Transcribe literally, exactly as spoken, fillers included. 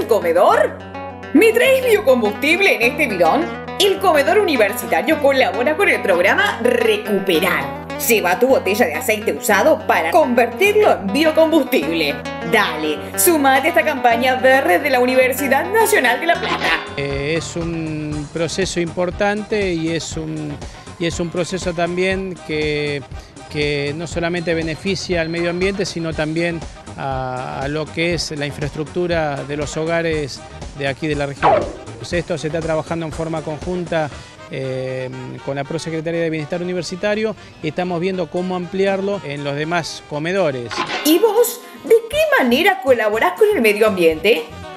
comedor? ¿Me traes biocombustible en este bidón? El comedor universitario colabora con el programa Recuperar. Lleva tu botella de aceite usado para convertirlo en biocombustible. Dale, sumate a esta campaña verde de la Universidad Nacional de La Plata. Eh, es un proceso importante y es un, y es un proceso también que, que no solamente beneficia al medio ambiente, sino también a, a lo que es la infraestructura de los hogares de aquí de la región. Pues esto se está trabajando en forma conjunta Eh, con la Prosecretaría de Bienestar Universitario y estamos viendo cómo ampliarlo en los demás comedores. ¿Y vos, de qué manera colaborás con el medio ambiente?